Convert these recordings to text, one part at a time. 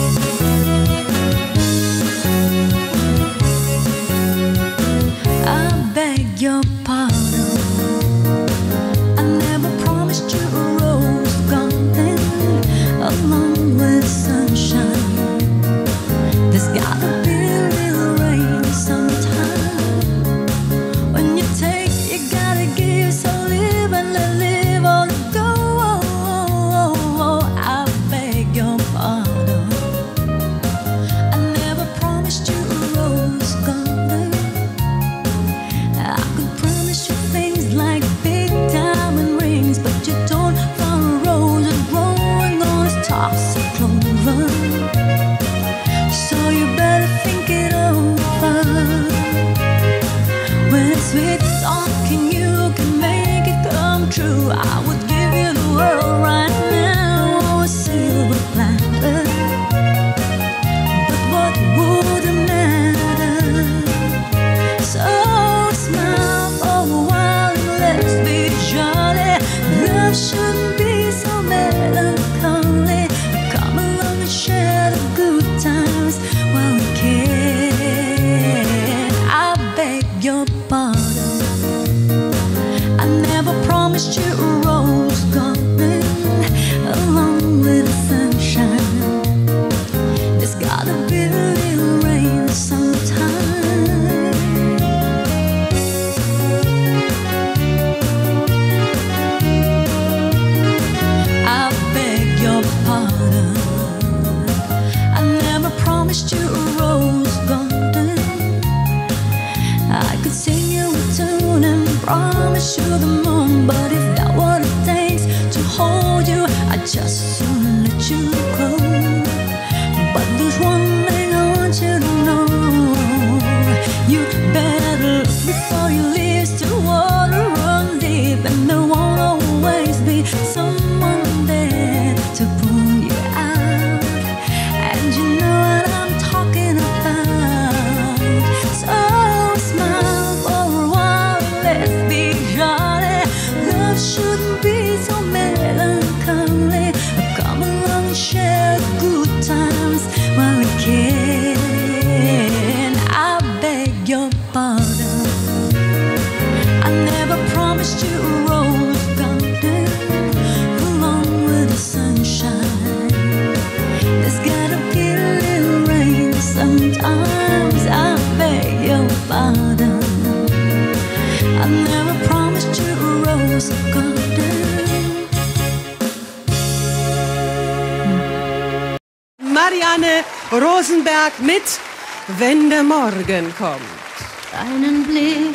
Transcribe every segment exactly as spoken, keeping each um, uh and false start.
Marianne Rosenberg mit Wenn der Morgen kommt. Deinen Blick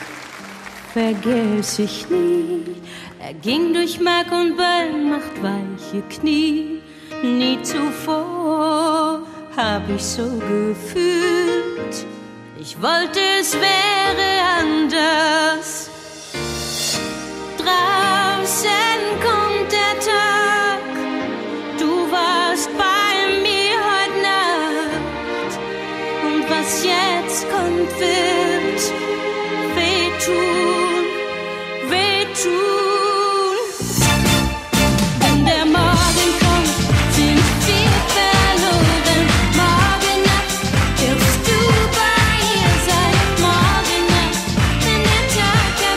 vergess ich nie. Er ging durch Mark und Bein, macht weiche Knie. Nie zuvor hab ich so gefühlt. Ich wollte, es wäre anders. Draußen kommt der Tag. Du warst bei mir heute Nacht. Und was jetzt kommt, wird wehtun, wehtun. Wenn der Morgen kommt, sind wir verloren. Morgen Nacht wirst du bei ihr sein. Morgen Nacht, wenn der Tag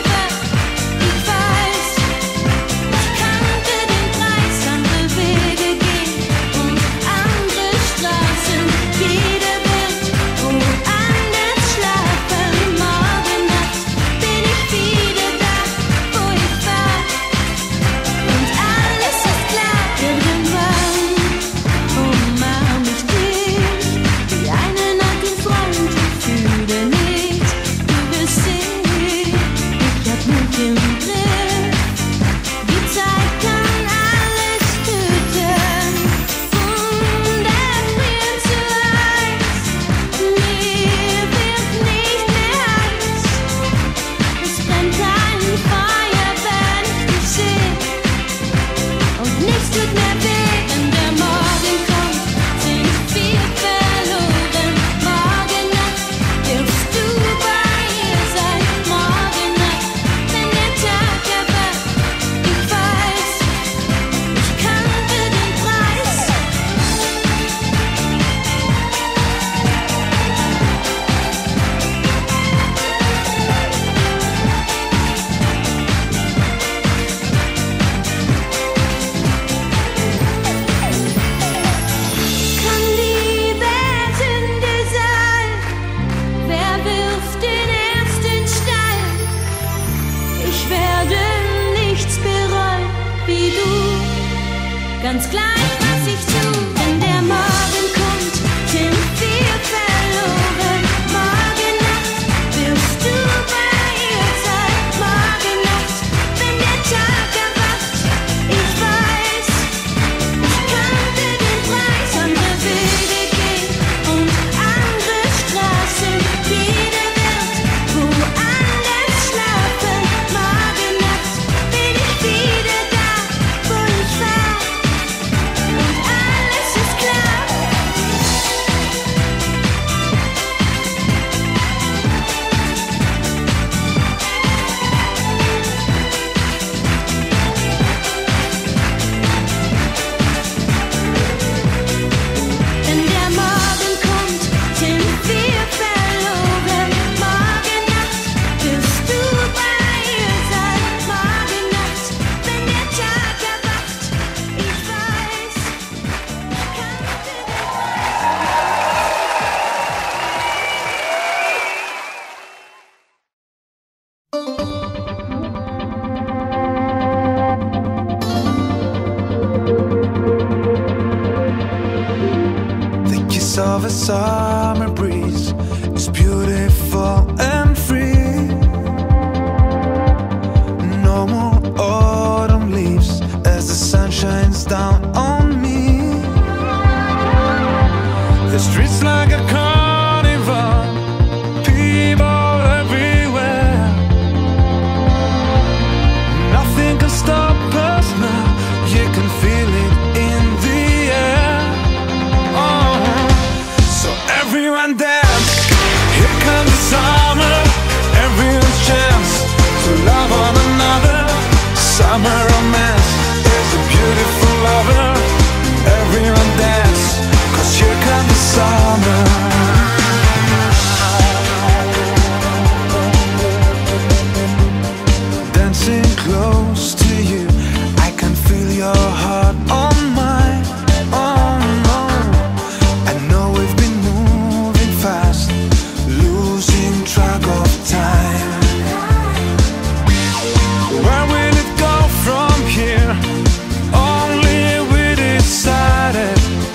kiss of a summer breeze is beautiful and free. No more autumn leaves as the sun shines down on me. The streets like a carnival, people everywhere. Nothing can stop us now, you can feel it in the air. Oh, so everyone dance, here comes the summer. Everyone's chance to love one another. Summer romance is a beautiful lover. Everyone dance, cause here comes the summer. Dancing close to you, I can feel your heart on mine. Oh no, I know we've been moving fast, losing track of time. Where will it go from here? Only we decided.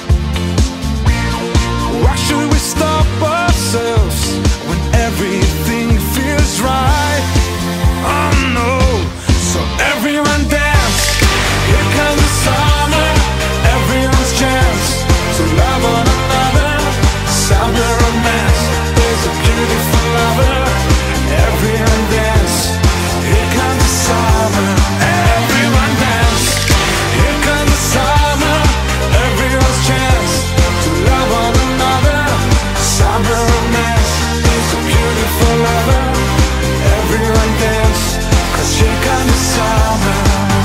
Why should we stop ourselves when everything feels right? Oh no, so everyone dance, here comes the summer. Everyone's chance to love one another. Summer romance is a beautiful lover. Everyone dance, here comes the summer. Everyone dance, here comes the summer. Everyone's chance to love one another. Summer romance is a beautiful lover. Everyone dance, cause here comes the summer.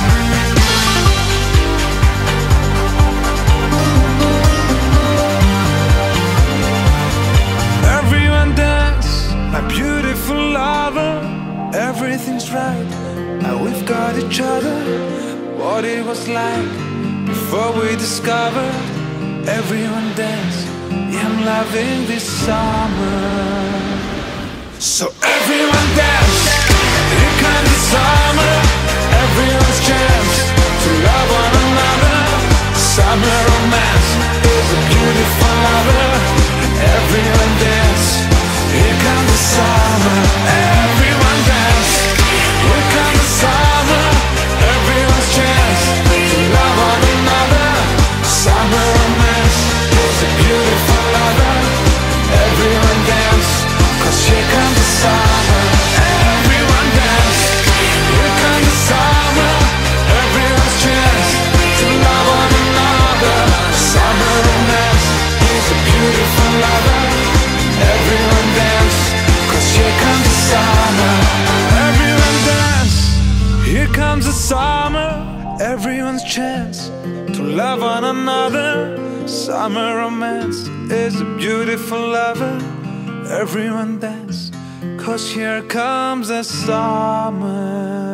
Everyone dance, my beautiful lover. Everything's right, now we've got each other. What it was like before we discovered. Everyone dance, yeah, I'm loving this summer. So everyone dance, here comes the summer. Everyone's chance to love one another. Summer romance is a beautiful lover. Everyone dance, here comes the summer. Everyone dance, here comes the summer. Everyone's chance to love one another. Summer romance is a beautiful lover. Everyone dance, cause here comes the summer. Everyone dance, here comes the summer. Everyone's chance to love one another. Summer romance is a beautiful lover. Everyone dance, cause here comes the summer. Everyone dance, here comes the summer. Everyone's chance to love one another. Summer romance is a beautiful lover. Everyone dance, cause here comes the summer.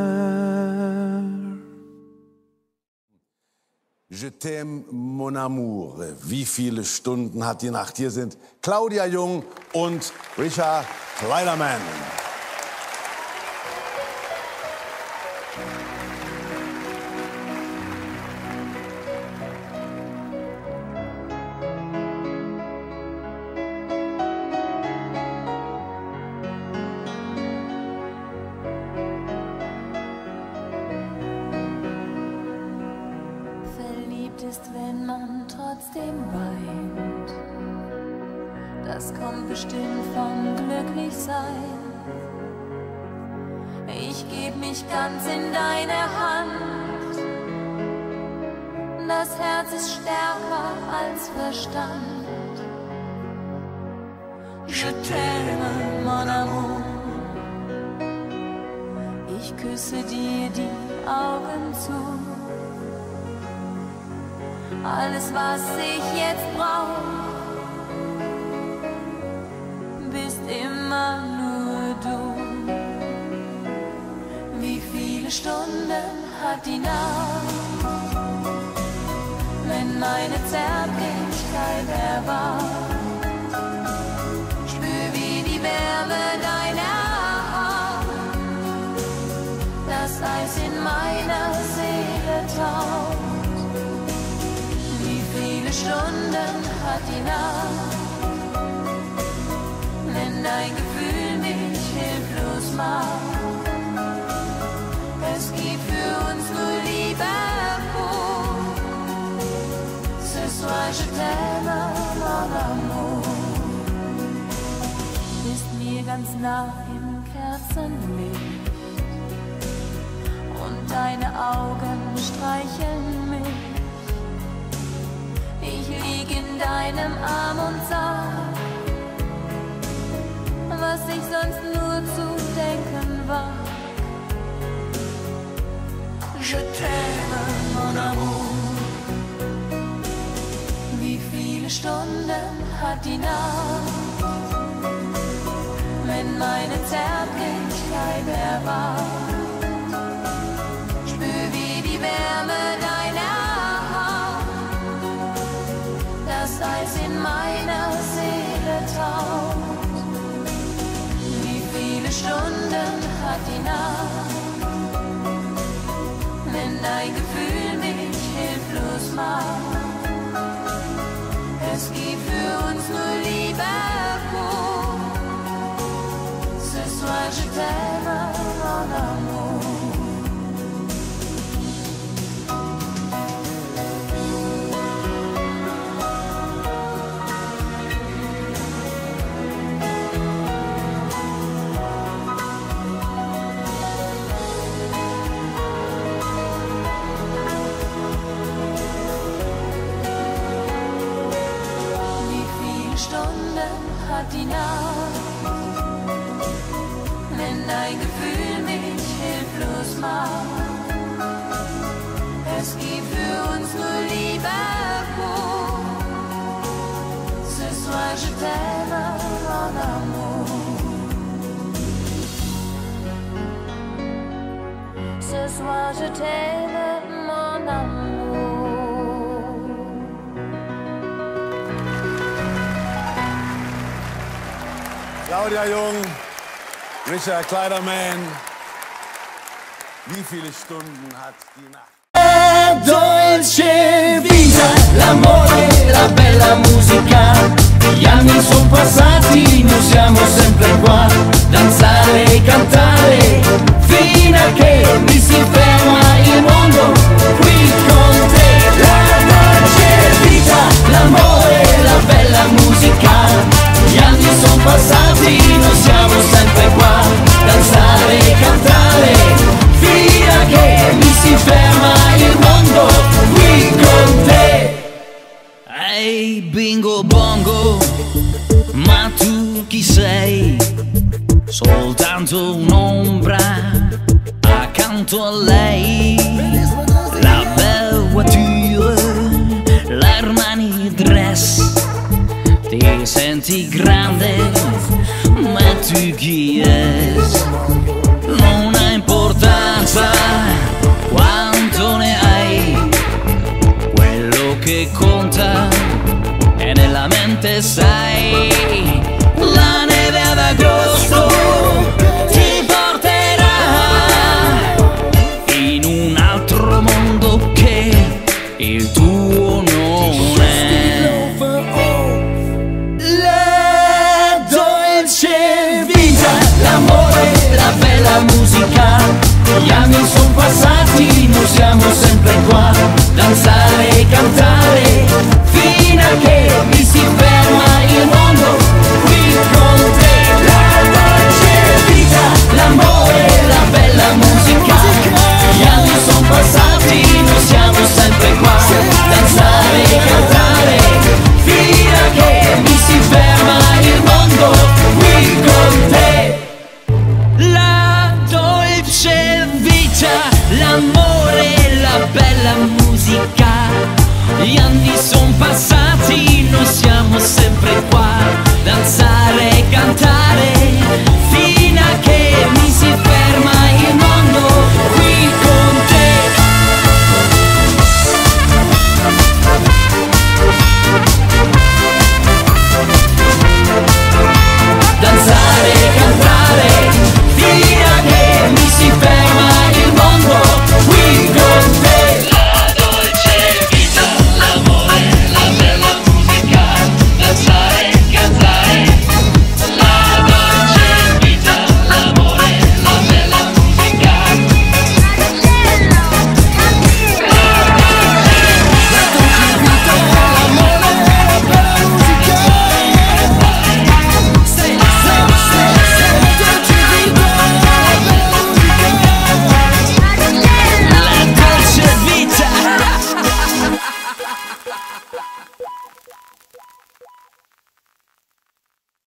Je t'aime, mon amour. Wie viele Stunden hat die Nacht? Hier sind Claudia Jung und Richard Kleiderman. Wenn man trotzdem weint, das kommt bestimmt vom Glücklichsein. Ich geb mich ganz in deine Hand, das Herz ist stärker als Verstand. Je t'aime, mon amour, ich küsse dir die Augen zu. Alles, was ich jetzt brauch, bist immer nur du. Wie viele Stunden hat die Nacht, wenn meine Zärtlichkeit erwacht? Spür, wie die Wärme deiner Hand das Eis in meiner Seele taucht. Wie viele Stunden hat die Nacht. Wenn dein Gefühl mich hilflos macht, es gibt für uns nur Liebe pur. Ce soir je t'aime, mon amour. Bist mir ganz nah im Kerzenlicht und deine Augen streicheln mich. Ich lieg in deinem Arm und sag, was ich sonst nur zu denken war. Je t'aime, mon amour. Wie viele Stunden hat die Nacht, wenn meine Zärtlichkeit erwacht? Spür wie die Wärme deiner Haut das Eis in meiner Seele taut. Wie viele Stunden hat die Nacht, wenn dein Gefühl mich hilflos macht? Es gibt für uns nur Liebe pur. Ce soir je t'aime, mon amour. Hat die Nacht, wenn dein Gefühl mich hilflos macht. Es gibt für uns nur Liebe pur. Ce soir je t'aime, mon amour. Ce soir je t'aime, mon amour. Claudia Jung, Richard Kleiderman. Wie viele Stunden hat die Nacht? Dolce vita, l'amore, la bella musica. Gli anni sono passati, noi siamo sempre qua. Danzare e cantare, fino a che mi si ferma il mondo qui con te. La dolce vita, l'amore, la bella musica. Gli anni sono passati, noi siamo sempre qua. Danzare e cantare, fino a che mi si ferma il mondo qui con te. Ehi, bingo bongo, ma tu chi sei? Soltanto un'ombra accanto a lei. La belle voiture, l'Armani dress. Ti senti grande, ma tu chi es? Non ha importanza quanto ne hai, quello che conta è nella mente, sai.